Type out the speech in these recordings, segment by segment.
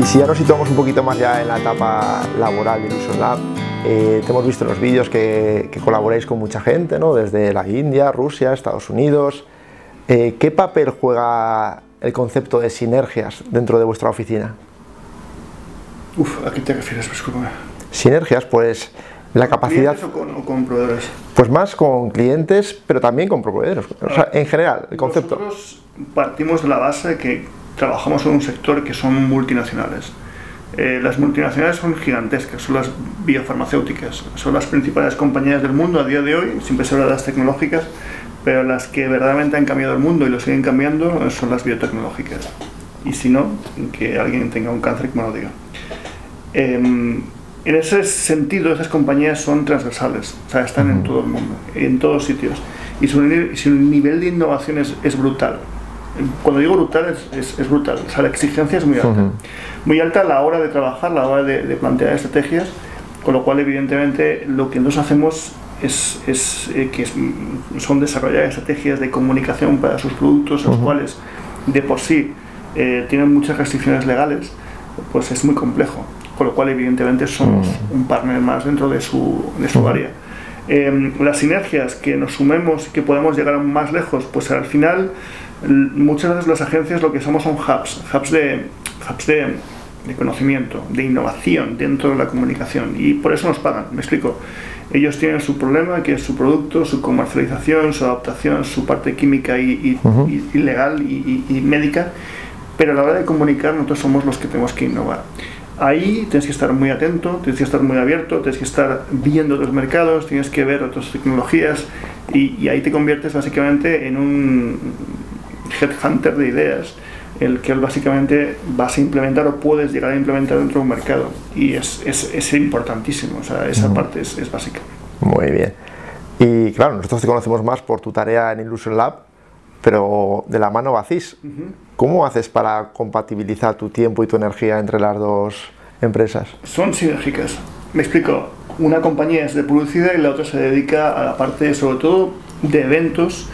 Y si ya nos situamos un poquito más ya en la etapa laboral de Illusion Lab, te hemos visto en los vídeos que colaboráis con mucha gente, ¿no? Desde la India, Rusia, Estados Unidos. ¿Qué papel juega el concepto de sinergias dentro de vuestra oficina? ¿A qué te refieres? Disculpa. Sinergias, pues la capacidad... ¿Clientes o con proveedores? Pues más con clientes, pero también con proveedores. O sea, en general, el concepto. Nosotros partimos de la base de que trabajamos en un sector que son multinacionales. Las multinacionales son gigantescas, son las biofarmacéuticas, son las principales compañías del mundo a día de hoy, siempre se habla de las tecnológicas, pero las que verdaderamente han cambiado el mundo y lo siguen cambiando son las biotecnológicas. Y si no, que alguien tenga un cáncer que me lo diga. En ese sentido, esas compañías son transversales, o sea, están en todo el mundo, en todos sitios. Y su nivel de innovación es brutal. Cuando digo brutal, es brutal. O sea, la exigencia es muy alta. Muy alta a la hora de trabajar, a la hora de plantear estrategias, con lo cual, evidentemente, lo que nosotros hacemos son desarrollar estrategias de comunicación para sus productos, los cuales, de por sí, tienen muchas restricciones legales, pues es muy complejo. Con lo cual, evidentemente, somos un partner más dentro de su área. Las sinergias que nos sumemos y que podemos llegar más lejos, pues al final muchas veces las agencias lo que somos son hubs de conocimiento, de innovación dentro de la comunicación, y por eso nos pagan. Me explico. Ellos tienen su problema, que es su producto, su comercialización, su adaptación, su parte química y legal y médica, pero a la hora de comunicar nosotros somos los que tenemos que innovar. Ahí tienes que estar muy atento, tienes que estar muy abierto, tienes que estar viendo otros mercados, tienes que ver otras tecnologías, y ahí te conviertes básicamente en un headhunter de ideas, el que básicamente vas a implementar o puedes llegar a implementar dentro de un mercado, y es importantísimo, o sea, esa parte es básica. Muy bien. Y claro, nosotros te conocemos más por tu tarea en Illusion Lab, pero de la mano va CIS. ¿Cómo haces para compatibilizar tu tiempo y tu energía entre las dos empresas? Son sinérgicas. Me explico. Una compañía es de publicidad y la otra se dedica a la parte, sobre todo, de eventos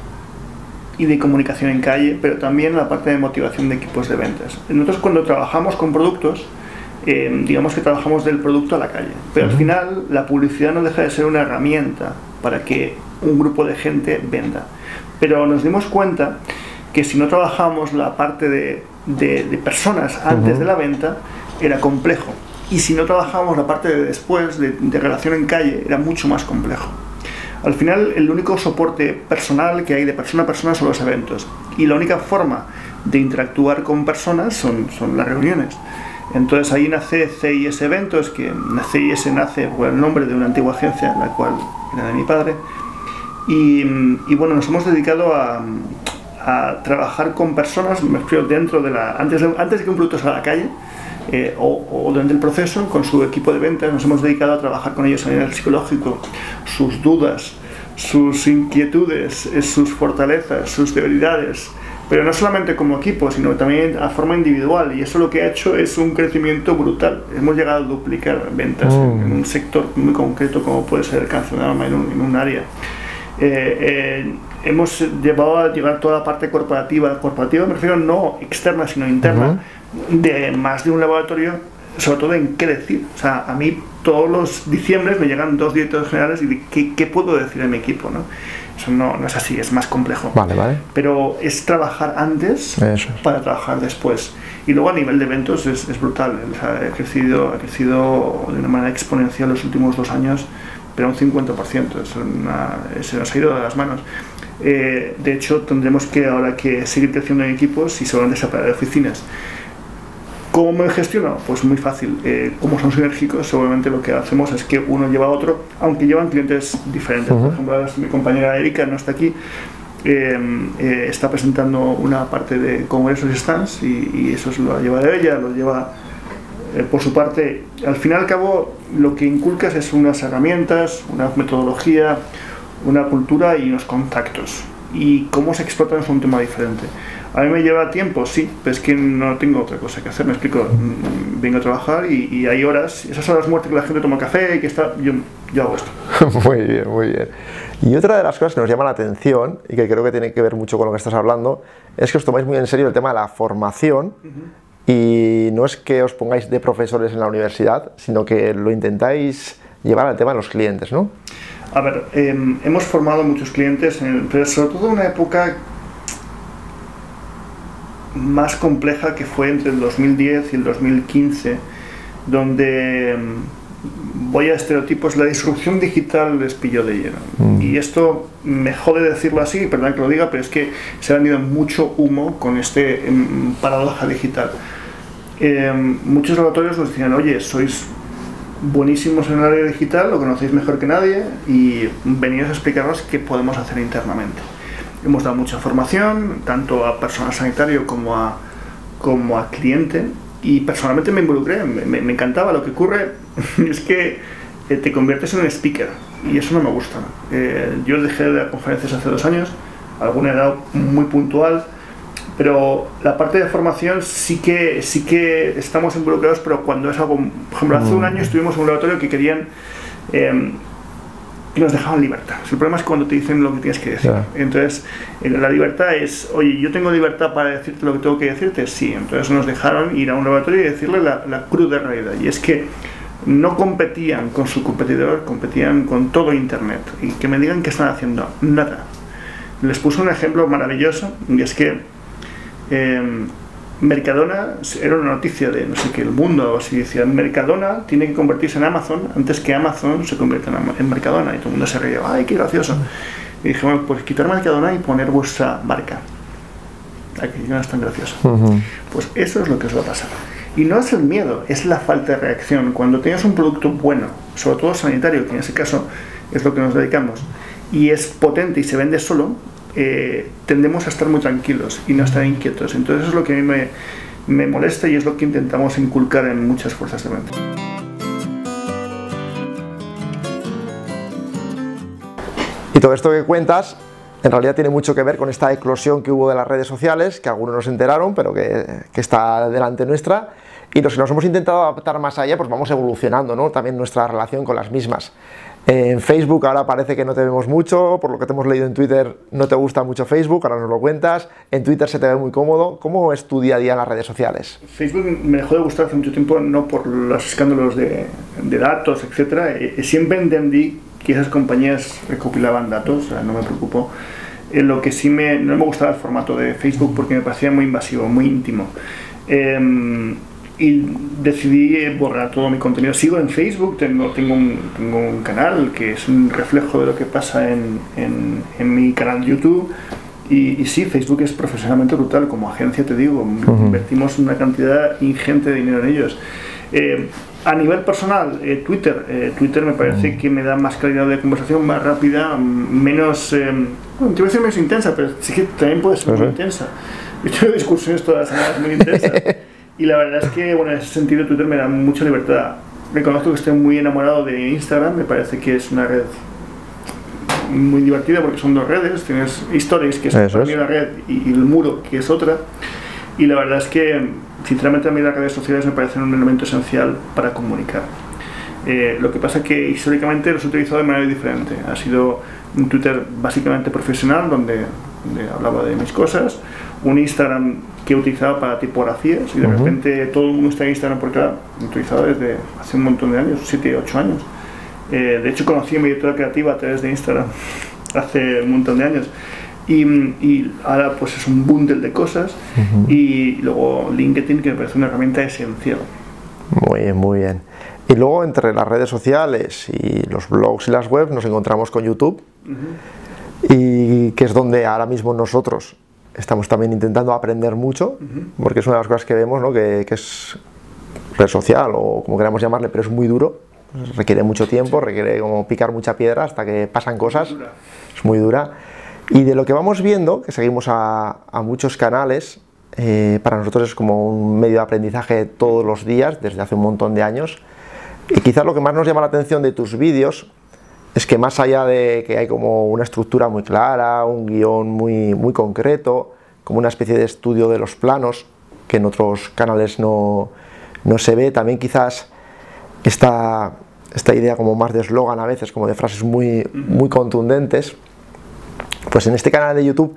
y de comunicación en calle, pero también a la parte de motivación de equipos de ventas. Nosotros, cuando trabajamos con productos, digamos que trabajamos del producto a la calle, pero al final la publicidad no deja de ser una herramienta para que un grupo de gente venda. Pero nos dimos cuenta que si no trabajamos la parte de personas antes de la venta, era complejo. Y si no trabajamos la parte de después, de relación en calle, era mucho más complejo. Al final, el único soporte personal que hay de persona a persona son los eventos. Y la única forma de interactuar con personas son las reuniones. Entonces ahí nace CIS Eventos, que CIS nace por el nombre de una antigua agencia, la cual era de mi padre. Y bueno, nos hemos dedicado a trabajar con personas, me refiero dentro de antes de que un producto salga a la calle, o durante el proceso, con su equipo de ventas, nos hemos dedicado a trabajar con ellos a nivel psicológico, sus dudas, sus inquietudes, sus fortalezas, sus debilidades, pero no solamente como equipo, sino también a forma individual, y eso lo que ha hecho es un crecimiento brutal. Hemos llegado a duplicar ventas en un sector muy concreto como puede ser el cáncer de mama en un área. Hemos llevado a llevar toda la parte corporativa me refiero no externa sino interna, de más de un laboratorio, sobre todo en qué decir. O sea, a mí todos los diciembres me llegan 2 directores generales y ¿qué puedo decir a mi equipo, ¿no? Eso no es así, es más complejo. Vale. Pero es trabajar antes para trabajar después. Y luego a nivel de eventos es brutal. O sea, ha crecido de una manera exponencial los últimos 2 años, pero un 50%. Se nos ha ido de las manos. De hecho, tendremos ahora que seguir creciendo en equipos y seguramente separar de oficinas. ¿Cómo me gestiono? Pues muy fácil. Como son sinérgicos, seguramente lo que hacemos es que uno lleva a otro, aunque llevan clientes diferentes. Por ejemplo, ahora mi compañera Erika no está aquí, está presentando una parte de congresos y stands, y eso lo ha llevado ella, lo lleva por su parte. Al fin y al cabo, lo que inculcas es unas herramientas, una metodología, una cultura y unos contactos. Y cómo se explotan es un tema diferente. A mí me lleva tiempo, sí, pero es que no tengo otra cosa que hacer, me explico. Vengo a trabajar y hay horas, esas horas muertas que la gente toma café y que está, yo hago esto. Muy bien. Y otra de las cosas que nos llama la atención, y que creo que tiene que ver mucho con lo que estás hablando, es que os tomáis muy en serio el tema de la formación y no es que os pongáis de profesores en la universidad, sino que lo intentáis llevar al tema de los clientes, ¿no? A ver, hemos formado muchos clientes, pero sobre todo en una época más compleja que fue entre el 2010 y el 2015, donde, voy a estereotipos, la disrupción digital les pilló de lleno. Y esto me jode decirlo así, perdón que lo diga, pero es que se ha vendido mucho humo con este paradoja digital. Muchos laboratorios nos decían, oye, sois buenísimos en el área digital, lo conocéis mejor que nadie y venid a explicarnos qué podemos hacer internamente. Hemos dado mucha formación, tanto a personal sanitario como a cliente, y personalmente me involucré, me encantaba. Lo que ocurre es que te conviertes en un speaker y eso no me gusta. Yo dejé de dar conferencias hace 2 años, alguna edad muy puntual, pero la parte de formación sí que estamos involucrados, pero cuando es algo, por ejemplo, hace 1 año estuvimos en un laboratorio que querían que nos dejaban libertad. El problema es cuando te dicen lo que tienes que decir. Entonces, la libertad es, oye, yo tengo libertad para decirte lo que tengo que decirte, sí. Entonces nos dejaron ir a un laboratorio y decirle la cruda realidad, y es que no competían con su competidor, competían con todo Internet. Y que me digan qué están haciendo, nada. Les puse un ejemplo maravilloso, y es que Mercadona, era una noticia de no sé qué, El Mundo, o así, decía, Mercadona tiene que convertirse en Amazon antes que Amazon se convierta en Mercadona, y todo el mundo se reía, ¡ay, qué gracioso! Y dije, bueno, pues quitar Mercadona y poner vuestra marca. Aquí no es tan gracioso. Pues eso es lo que os va a pasar. Y no es el miedo, es la falta de reacción. Cuando tienes un producto bueno, sobre todo sanitario, que en ese caso es lo que nos dedicamos, y es potente y se vende solo, tendemos a estar muy tranquilos y no estar inquietos. Entonces eso es lo que a mí me molesta, y es lo que intentamos inculcar en muchas fuerzas de venta. Y todo esto que cuentas en realidad tiene mucho que ver con esta eclosión que hubo de las redes sociales, que algunos no se enteraron, pero que está delante nuestra, y los que nos hemos intentado adaptar más allá, pues vamos evolucionando, ¿no? También nuestra relación con las mismas. En Facebook ahora parece que no te vemos mucho, por lo que te hemos leído en Twitter no te gusta mucho Facebook, ahora nos lo cuentas, en Twitter se te ve muy cómodo. ¿Cómo es tu día a día en las redes sociales? Facebook me dejó de gustar hace mucho tiempo, no por los escándalos de datos, etcétera. Siempre entendí que esas compañías recopilaban datos, o sea, no me preocupó. Lo que sí no me gustaba el formato de Facebook porque me parecía muy invasivo, muy íntimo. Y decidí borrar todo mi contenido. Sigo en Facebook, tengo un canal que es un reflejo de lo que pasa en mi canal de YouTube. Y sí, Facebook es profesionalmente brutal, como agencia te digo, invertimos una cantidad ingente de dinero en ellos. A nivel personal, Twitter me parece que me da más calidad de conversación, más rápida, menos, bueno, te voy a decir menos intensa, pero sí que también puede ser muy intensa. Yo tengo discusiones todas las semanas muy intensas. Y la verdad es que, bueno, en ese sentido Twitter me da mucha libertad. Reconozco que estoy muy enamorado de Instagram, me parece que es una red muy divertida porque son 2 redes, tienes Stories, que es una red, y el muro, que es otra. Y la verdad es que, sinceramente, a mí las redes sociales me parecen un elemento esencial para comunicar. Lo que pasa es que históricamente los he utilizado de manera diferente. Ha sido un Twitter básicamente profesional, donde hablaba de mis cosas, un Instagram que he utilizado para tipografías, y de repente todo el mundo está en Instagram porque lo he utilizado desde hace un montón de años, 7 u 8 años. De hecho conocí a mi directora creativa a través de Instagram hace un montón de años. Y ahora pues es un bundle de cosas, y luego LinkedIn, que me parece una herramienta esencial. Muy bien, muy bien. Y luego entre las redes sociales y los blogs y las webs nos encontramos con YouTube, y que es donde ahora mismo nosotros estamos también intentando aprender mucho, porque es una de las cosas que vemos, ¿no? que es red social o como queramos llamarle, pero es muy duro, requiere mucho tiempo, requiere como picar mucha piedra hasta que pasan cosas, es muy dura. Y de lo que vamos viendo, que seguimos a muchos canales, para nosotros es como un medio de aprendizaje todos los días, desde hace un montón de años, y quizás lo que más nos llama la atención de tus vídeos es que más allá de que hay como una estructura muy clara, un guión muy concreto, como una especie de estudio de los planos, que en otros canales no se ve, también quizás esta idea como más de eslogan a veces, como de frases muy contundentes, pues en este canal de YouTube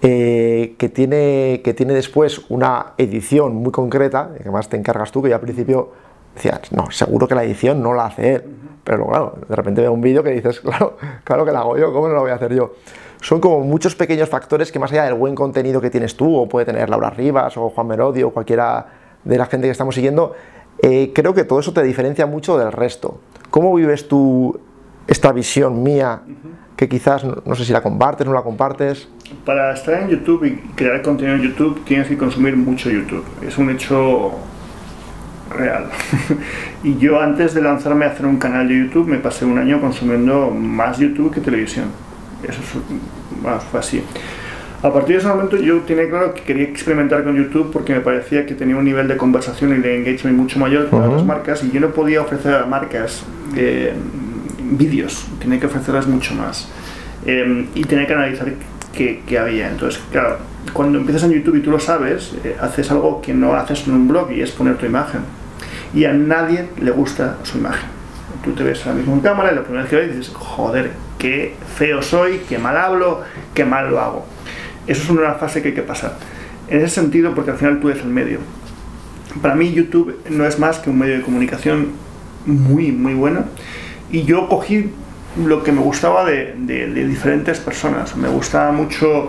que tiene después una edición muy concreta, que además te encargas tú, que yo al principio decía, no, seguro que la edición no la hace él, pero claro, de repente veo un vídeo que dices, claro que la hago yo, ¿cómo no la voy a hacer yo? Son como muchos pequeños factores que más allá del buen contenido que tienes tú, o puede tener Laura Rivas, o Juan Merodio, o cualquiera de la gente que estamos siguiendo, creo que todo eso te diferencia mucho del resto. ¿Cómo vives tú esta visión mía, que quizás, no sé si la compartes, no la compartes? Para estar en YouTube y crear contenido en YouTube tienes que consumir mucho YouTube, es un hecho real. Y yo antes de lanzarme a hacer un canal de YouTube me pasé un año consumiendo más YouTube que televisión. Eso fue así. A partir de ese momento yo tenía claro que quería experimentar con YouTube porque me parecía que tenía un nivel de conversación y de engagement mucho mayor que otras marcas, y yo no podía ofrecer a marcas vídeos, tenía que ofrecerlas mucho más, y tenía que analizar qué había. Entonces, claro, cuando empiezas en YouTube y tú lo sabes, haces algo que no haces en un blog, y es poner tu imagen, y a nadie le gusta su imagen. Tú te ves ahora mismo en cámara y la primera vez que ves dices, joder, qué feo soy, qué mal hablo, qué mal lo hago. Eso es una fase que hay que pasar. En ese sentido, porque al final tú eres el medio. Para mí YouTube no es más que un medio de comunicación muy bueno, y yo cogí lo que me gustaba de diferentes personas. Me gustaba mucho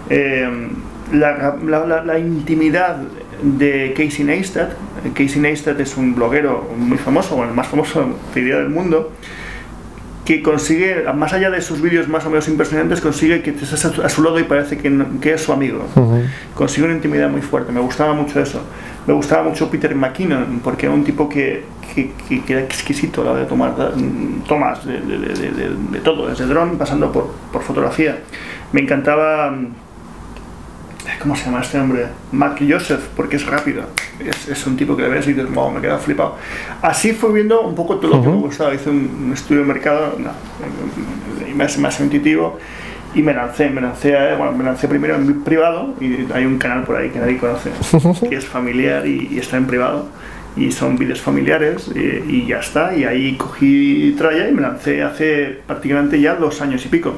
la intimidad de Casey Neistat. Casey Neistat es un bloguero muy famoso, o el más famoso del mundo, que consigue, más allá de sus vídeos más o menos impresionantes, consigue que estés a su lado y parece que es su amigo. Consigue una intimidad muy fuerte, me gustaba mucho eso. Me gustaba mucho Peter McKinnon, porque era un tipo que era exquisito a la hora de tomar tomas de todo, desde dron pasando por fotografía. Me encantaba, ¿cómo se llama este hombre? Mark Joseph, porque es rápido. Es un tipo que le ves y dices, wow, me queda flipado. Así fui viendo un poco todo lo que me gustaba. Hice un estudio de mercado, más intuitivo, y me lancé primero en privado, y hay un canal por ahí que nadie conoce, que es familiar y está en privado, y son vídeos familiares, y ya está. Y ahí cogí tralla y me lancé hace prácticamente ya 2 años y pico.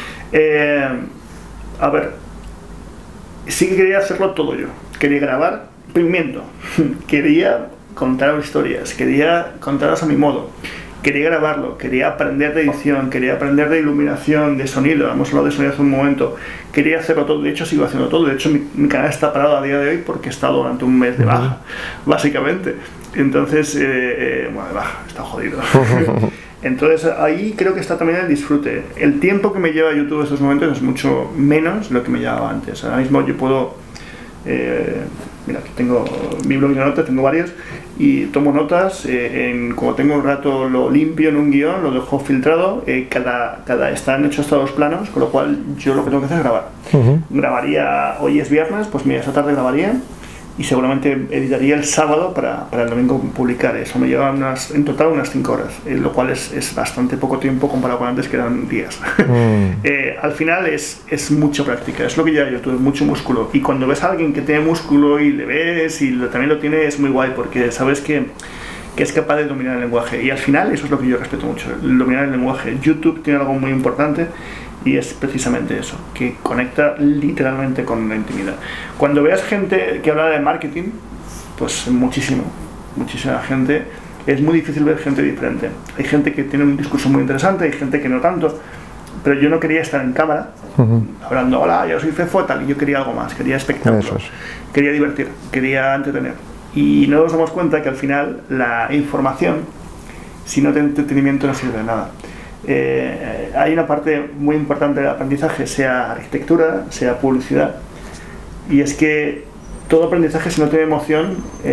A ver, sí que quería hacerlo todo yo. Quería grabar, miento, quería contar historias, quería contarlas a mi modo, quería grabarlo, quería aprender de edición, quería aprender de iluminación, de sonido. Hemos hablado de sonido hace un momento. Quería hacerlo todo, de hecho sigo haciendo todo. De hecho mi canal está parado a día de hoy porque he estado durante un mes de baja, básicamente. Entonces, bueno, de baja, está jodido. Entonces ahí creo que está también el disfrute. El tiempo que me lleva YouTube en estos momentos es mucho menos lo que me llevaba antes. Ahora mismo yo puedo, mira, aquí tengo mi blog de notas, tengo varios, y tomo notas, como tengo un rato lo limpio en un guión, lo dejo filtrado, están hechos todos los planos, con lo cual yo lo que tengo que hacer es grabar. Grabaría, hoy es viernes, pues mira, esta tarde grabaría, y seguramente editaría el sábado para el domingo publicar. Eso me lleva en total unas 5 horas, lo cual es bastante poco tiempo comparado con antes, que eran días. Al final es mucha práctica, es lo que lleva YouTube, mucho músculo. Y cuando ves a alguien que tiene músculo y le ves y también lo tiene, es muy guay, porque sabes que es capaz de dominar el lenguaje. Y al final eso es lo que yo respeto mucho, el dominar el lenguaje. YouTube tiene algo muy importante, y es precisamente eso, que conecta literalmente con la intimidad. Cuando veas gente que habla de marketing, pues muchísima gente, es muy difícil ver gente diferente. Hay gente que tiene un discurso muy interesante, hay gente que no tanto, pero yo no quería estar en cámara hablando, hola, yo soy Fefo, tal, y yo quería algo más, quería espectáculo, quería divertir, quería entretener. Y no nos damos cuenta que al final la información, si no tiene entretenimiento, no sirve de nada. Hay una parte muy importante del aprendizaje, sea arquitectura, sea publicidad, y es que todo aprendizaje, si no tiene emoción,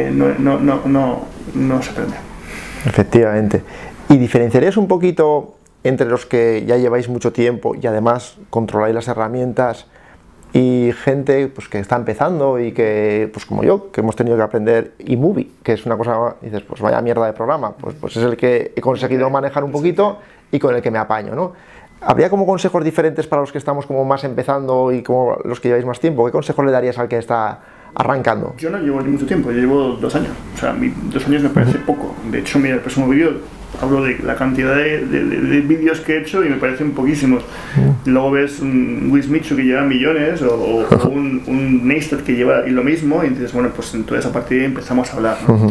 no se aprende. Efectivamente. ¿Y diferenciarías un poquito entre los que ya lleváis mucho tiempo y además controláis las herramientas, y gente pues que está empezando y que, pues como yo, que hemos tenido que aprender eMovie, que es una cosa, dices, pues vaya mierda de programa, pues es el que he conseguido manejar un poquito y con el que me apaño, ¿no? ¿Habría como consejos diferentes para los que estamos como más empezando y como los que lleváis más tiempo? ¿Qué consejos le darías al que está arrancando? Yo no llevo ni mucho tiempo, yo llevo 2 años, o sea, 2 años me parece poco. De hecho, mira, el próximo vídeo hablo de la cantidad de vídeos que he hecho y me parecen poquísimos. Luego ves un Wismichu que lleva millones o un Neistat que lleva y lo mismo y dices, bueno, pues entonces a partir de ahí empezamos a hablar, ¿no?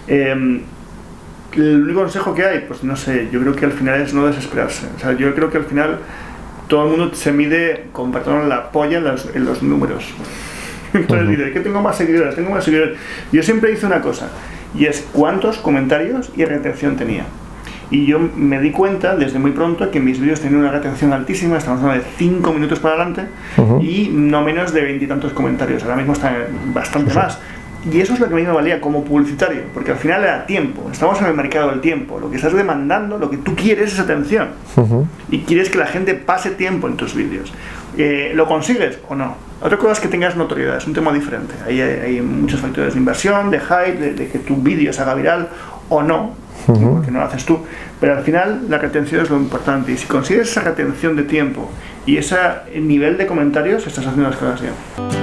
El único consejo que hay, pues no sé, yo creo que al final es no desesperarse. O sea, yo creo que al final todo el mundo se mide con, perdón, la polla en los números. Entonces dice, ¿qué tengo más seguidores? Tengo más seguidores. Yo siempre hice una cosa, y es cuántos comentarios y retención tenía. Y yo me di cuenta desde muy pronto que mis vídeos tenían una retención altísima, estamos hablando de 5 minutos para adelante, y no menos de 20 y tantos comentarios. Ahora mismo están bastante más. Y eso es lo que a mí me valía como publicitario, porque al final era tiempo, estamos en el mercado del tiempo, lo que estás demandando, lo que tú quieres es atención, y quieres que la gente pase tiempo en tus vídeos. ¿Lo consigues o no? Otra cosa es que tengas notoriedad, es un tema diferente, hay muchos factores de inversión, de hype, de que tu vídeo se haga viral o no, porque no lo haces tú, pero al final la retención es lo importante, y si consigues esa retención de tiempo y ese nivel de comentarios, estás haciendo las cosas bien.